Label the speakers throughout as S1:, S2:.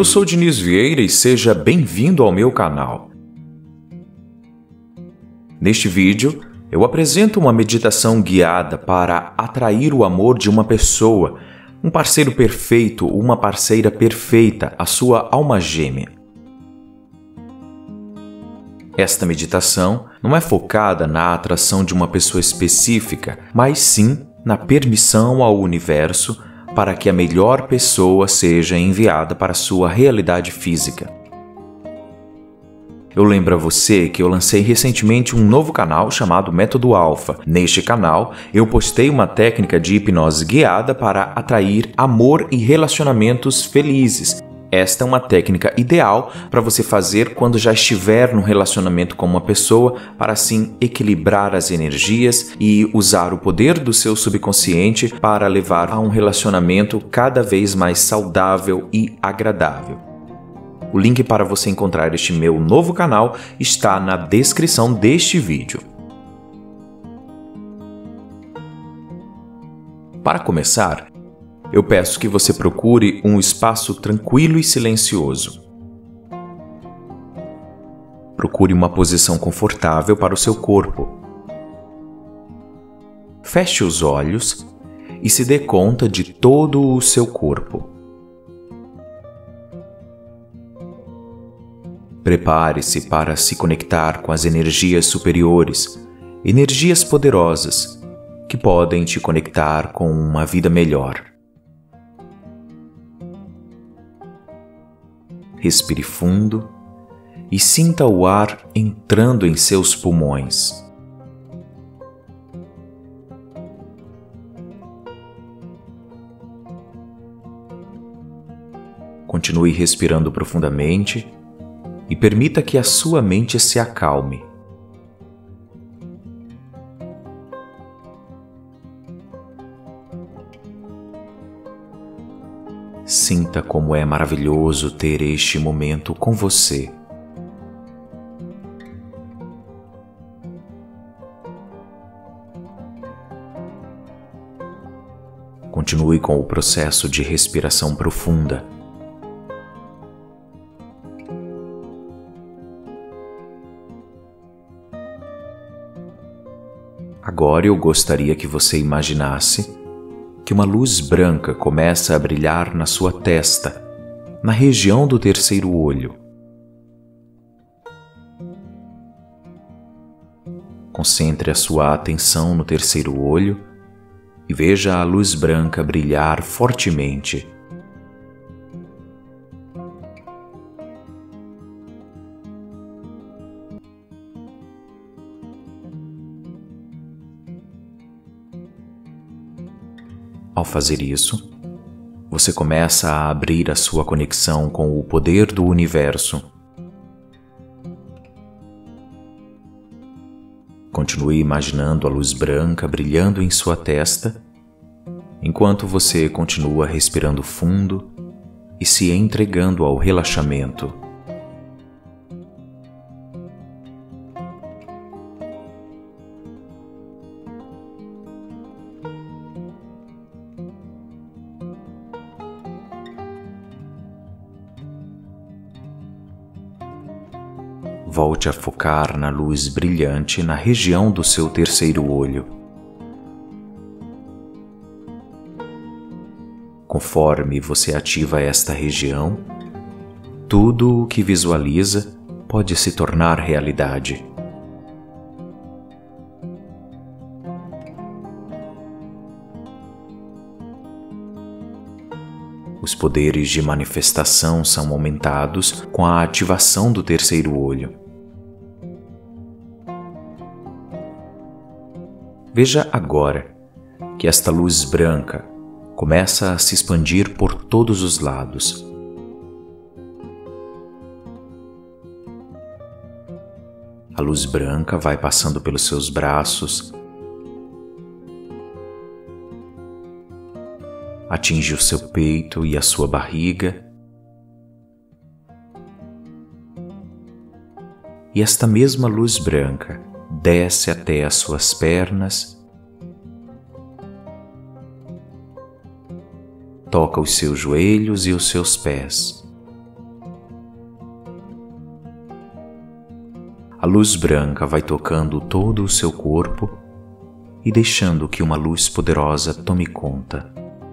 S1: Eu sou Diniz Vieira e seja bem-vindo ao meu canal. Neste vídeo, eu apresento uma meditação guiada para atrair o amor de uma pessoa, um parceiro perfeito, uma parceira perfeita, a sua alma gêmea. Esta meditação não é focada na atração de uma pessoa específica, mas sim na permissão ao universo para que a melhor pessoa seja enviada para a sua realidade física. Eu lembro a você que eu lancei recentemente um novo canal chamado Método Alpha. Neste canal, eu postei uma técnica de hipnose guiada para atrair amor e relacionamentos felizes. Esta é uma técnica ideal para você fazer quando já estiver no relacionamento com uma pessoa, para assim equilibrar as energias e usar o poder do seu subconsciente para levar a um relacionamento cada vez mais saudável e agradável. O link para você encontrar este meu novo canal está na descrição deste vídeo. Para começar, eu peço que você procure um espaço tranquilo e silencioso. Procure uma posição confortável para o seu corpo. Feche os olhos e se dê conta de todo o seu corpo. Prepare-se para se conectar com as energias superiores, energias poderosas, que podem te conectar com uma vida melhor. Respire fundo e sinta o ar entrando em seus pulmões. Continue respirando profundamente e permita que a sua mente se acalme. Sinta como é maravilhoso ter este momento com você. Continue com o processo de respiração profunda. Agora eu gostaria que você imaginasse que uma luz branca começa a brilhar na sua testa, na região do terceiro olho. Concentre a sua atenção no terceiro olho e veja a luz branca brilhar fortemente. Ao fazer isso, você começa a abrir a sua conexão com o poder do universo. Continue imaginando a luz branca brilhando em sua testa, enquanto você continua respirando fundo e se entregando ao relaxamento. Volte a focar na luz brilhante na região do seu terceiro olho. Conforme você ativa esta região, tudo o que visualiza pode se tornar realidade. Os poderes de manifestação são aumentados com a ativação do terceiro olho. Veja agora que esta luz branca começa a se expandir por todos os lados. A luz branca vai passando pelos seus braços, atinge o seu peito e a sua barriga, e esta mesma luz branca desce até as suas pernas, toca os seus joelhos e os seus pés. A luz branca vai tocando todo o seu corpo e deixando que uma luz poderosa tome conta.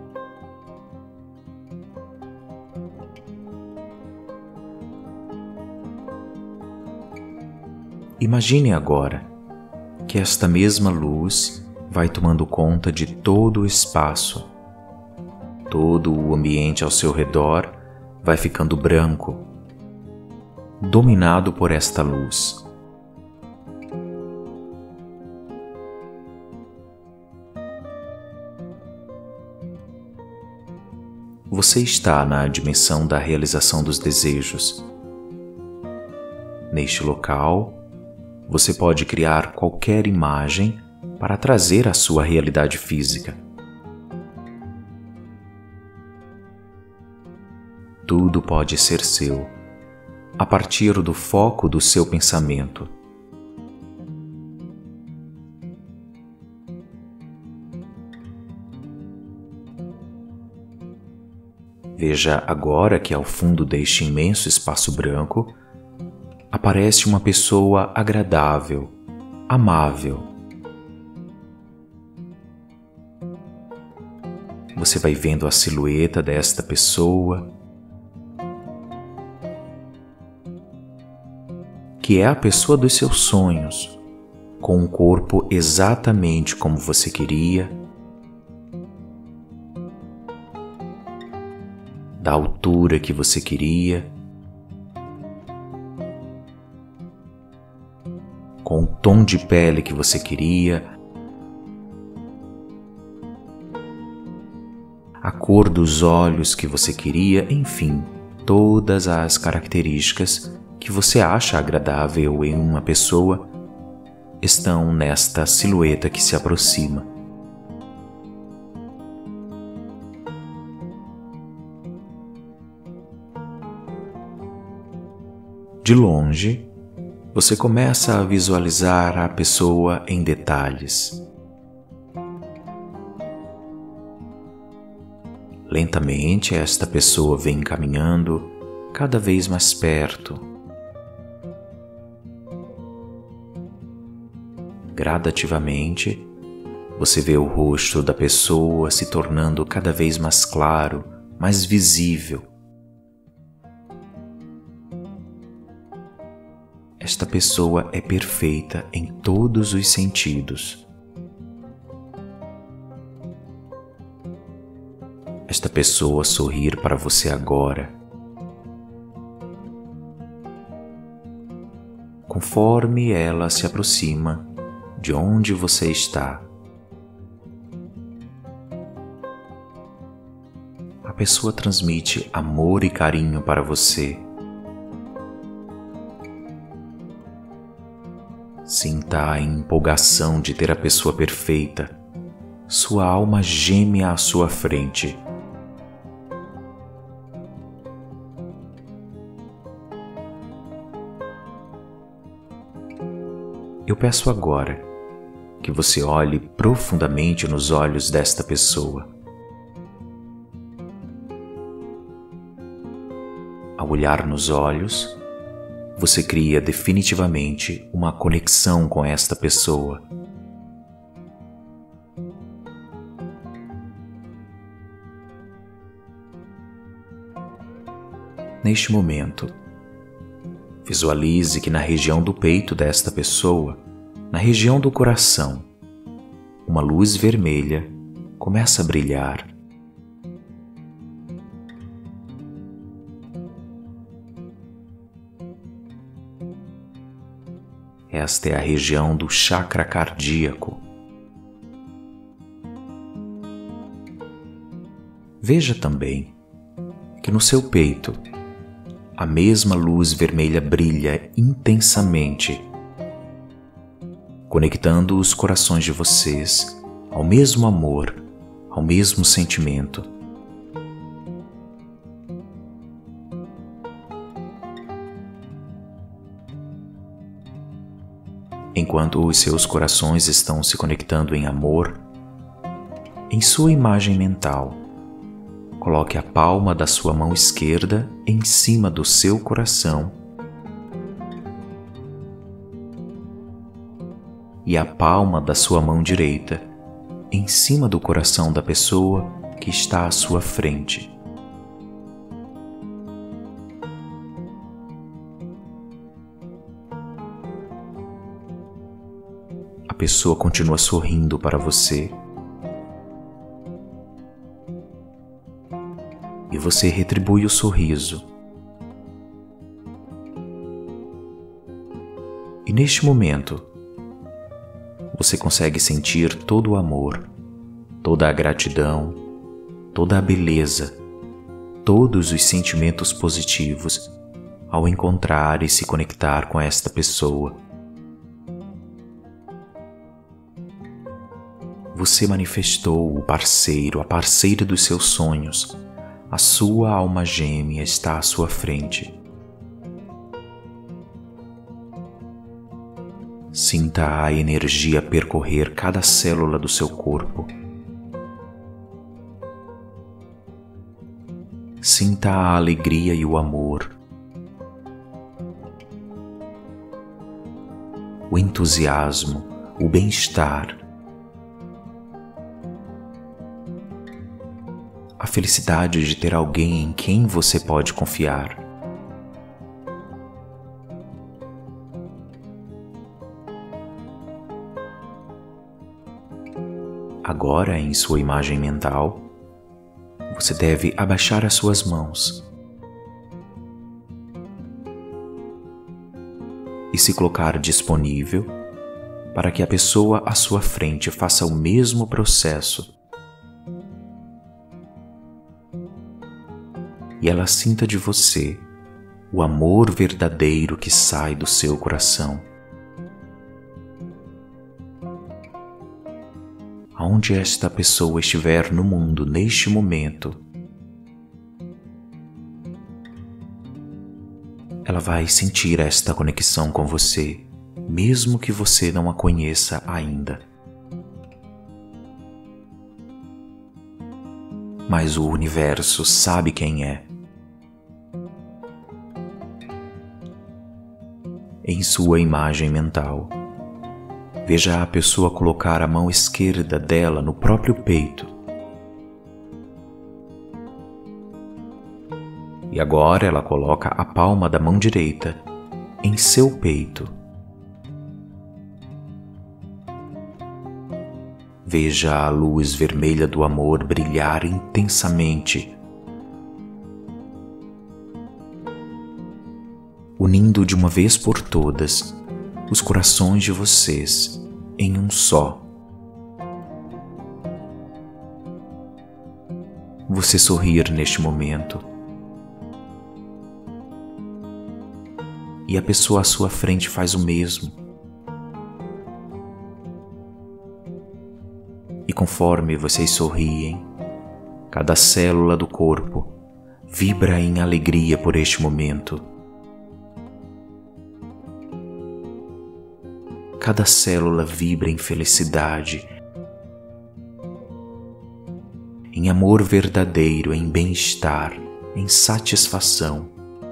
S1: Imagine agora que esta mesma luz vai tomando conta de todo o espaço. Todo o ambiente ao seu redor vai ficando branco, dominado por esta luz. Você está na dimensão da realização dos desejos. Neste local, você pode criar qualquer imagem para trazer à sua realidade física. Tudo pode ser seu, a partir do foco do seu pensamento. Veja agora que ao fundo deste imenso espaço branco aparece uma pessoa agradável, amável. Você vai vendo a silhueta desta pessoa, que é a pessoa dos seus sonhos, com um corpo exatamente como você queria, da altura que você queria, com o tom de pele que você queria, a cor dos olhos que você queria, enfim, todas as características que você acha agradável em uma pessoa estão nesta silhueta que se aproxima. De longe, você começa a visualizar a pessoa em detalhes. Lentamente, esta pessoa vem caminhando cada vez mais perto. Gradativamente, você vê o rosto da pessoa se tornando cada vez mais claro, mais visível. Esta pessoa é perfeita em todos os sentidos. Esta pessoa sorrir para você agora. Conforme ela se aproxima de onde você está, a pessoa transmite amor e carinho para você. Sinta a empolgação de ter a pessoa perfeita. Sua alma geme à sua frente. Eu peço agora que você olhe profundamente nos olhos desta pessoa. Ao olhar nos olhos, você cria definitivamente uma conexão com esta pessoa. Neste momento, visualize que na região do peito desta pessoa, na região do coração, uma luz vermelha começa a brilhar. Esta é a região do chakra cardíaco. Veja também que no seu peito a mesma luz vermelha brilha intensamente, conectando os corações de vocês ao mesmo amor, ao mesmo sentimento. Enquanto os seus corações estão se conectando em amor, em sua imagem mental, coloque a palma da sua mão esquerda em cima do seu coração e a palma da sua mão direita em cima do coração da pessoa que está à sua frente. A pessoa continua sorrindo para você e você retribui o sorriso. E neste momento, você consegue sentir todo o amor, toda a gratidão, toda a beleza, todos os sentimentos positivos ao encontrar e se conectar com esta pessoa. Você manifestou o parceiro, a parceira dos seus sonhos. A sua alma gêmea está à sua frente. Sinta a energia percorrer cada célula do seu corpo. Sinta a alegria e o amor, o entusiasmo, o bem-estar, a felicidade de ter alguém em quem você pode confiar. Agora, em sua imagem mental, você deve abaixar as suas mãos e se colocar disponível para que a pessoa à sua frente faça o mesmo processo e ela sinta de você o amor verdadeiro que sai do seu coração. Aonde esta pessoa estiver no mundo neste momento, ela vai sentir esta conexão com você, mesmo que você não a conheça ainda. Mas o universo sabe quem é. Em sua imagem mental, veja a pessoa colocar a mão esquerda dela no próprio peito. E agora ela coloca a palma da mão direita em seu peito. Veja a luz vermelha do amor brilhar intensamente, unindo de uma vez por todas os corações de vocês em um só. Você sorrir neste momento e a pessoa à sua frente faz o mesmo. E conforme vocês sorriem, cada célula do corpo vibra em alegria por este momento. Cada célula vibra em felicidade, em amor verdadeiro, em bem-estar, em satisfação.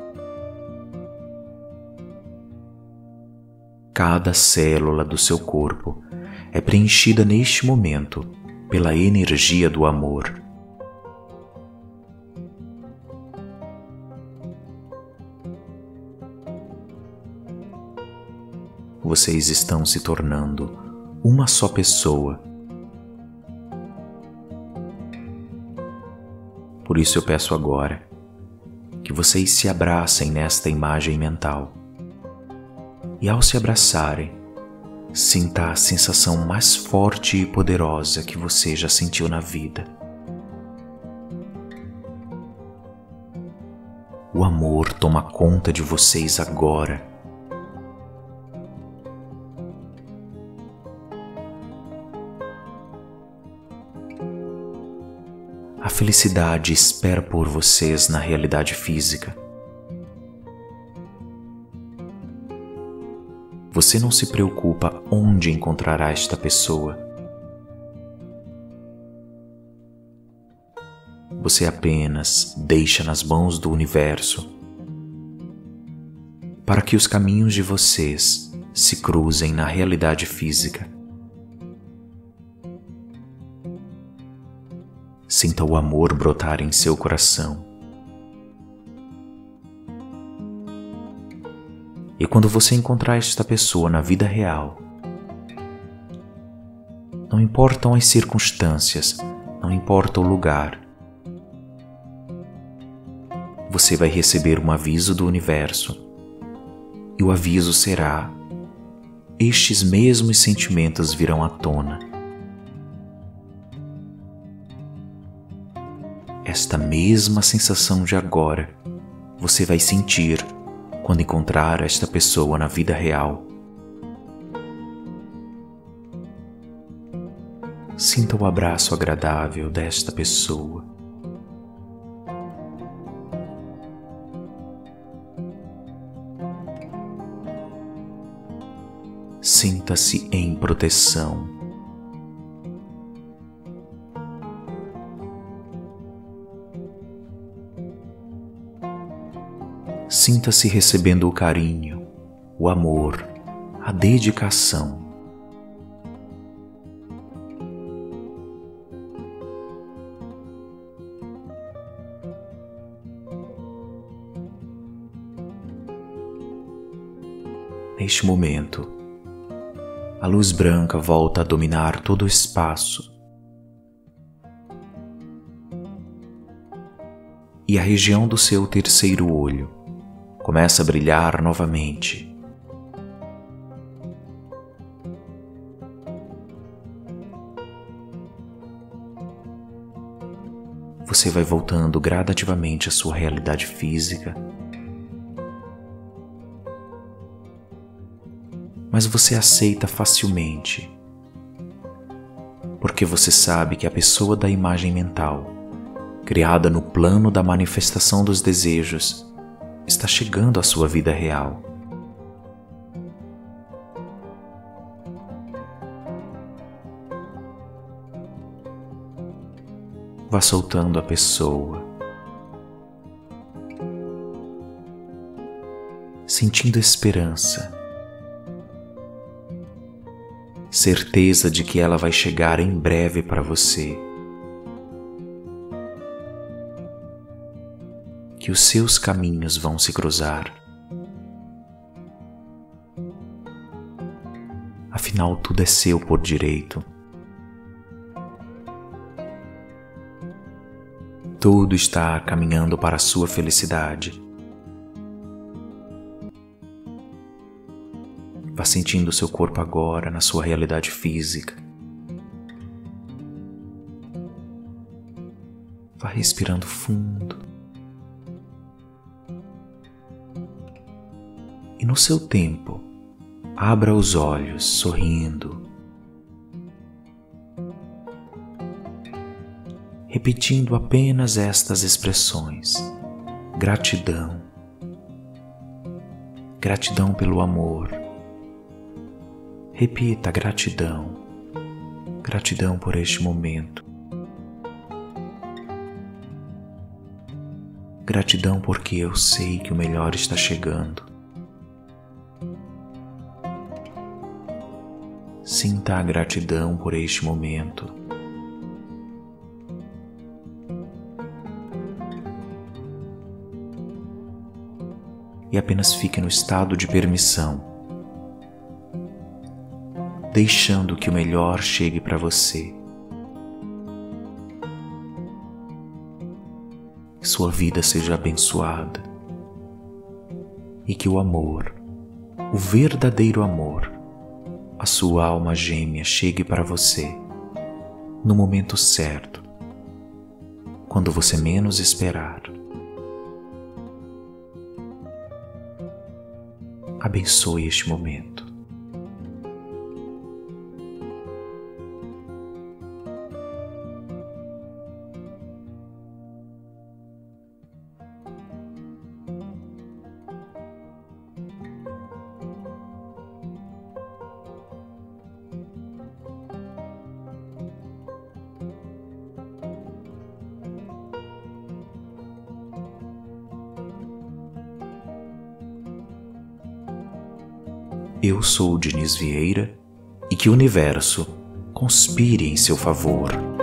S1: Cada célula do seu corpo é preenchida neste momento pela energia do amor. Vocês estão se tornando uma só pessoa. Por isso eu peço agora que vocês se abracem nesta imagem mental. E ao se abraçarem, sinta a sensação mais forte e poderosa que você já sentiu na vida. O amor toma conta de vocês agora. A felicidade espera por vocês na realidade física. Você não se preocupa onde encontrará esta pessoa. Você apenas deixa nas mãos do universo para que os caminhos de vocês se cruzem na realidade física. Sinta o amor brotar em seu coração. E quando você encontrar esta pessoa na vida real, não importam as circunstâncias, não importa o lugar, você vai receber um aviso do universo. E o aviso será: estes mesmos sentimentos virão à tona. Esta mesma sensação de agora você vai sentir quando encontrar esta pessoa na vida real. Sinta o abraço agradável desta pessoa. Sinta-se em proteção. Sinta-se recebendo o carinho, o amor, a dedicação. Neste momento, a luz branca volta a dominar todo o espaço e a região do seu terceiro olho começa a brilhar novamente. Você vai voltando gradativamente à sua realidade física, mas você aceita facilmente, porque você sabe que a pessoa da imagem mental, criada no plano da manifestação dos desejos, está chegando à sua vida real. Vá soltando a pessoa, sentindo esperança, certeza de que ela vai chegar em breve para você, que os seus caminhos vão se cruzar. Afinal, tudo é seu por direito. Tudo está caminhando para a sua felicidade. Vá sentindo o seu corpo agora na sua realidade física. Vá respirando fundo. E no seu tempo, abra os olhos sorrindo, repetindo apenas estas expressões: gratidão, gratidão pelo amor. Repita: gratidão, gratidão por este momento, gratidão porque eu sei que o melhor está chegando. Sinta a gratidão por este momento. E apenas fique no estado de permissão, deixando que o melhor chegue para você. Que sua vida seja abençoada e que o amor, o verdadeiro amor, a sua alma gêmea chegue para você no momento certo, quando você menos esperar. Abençoe este momento. Eu sou Diniz Vieira e que o universo conspire em seu favor.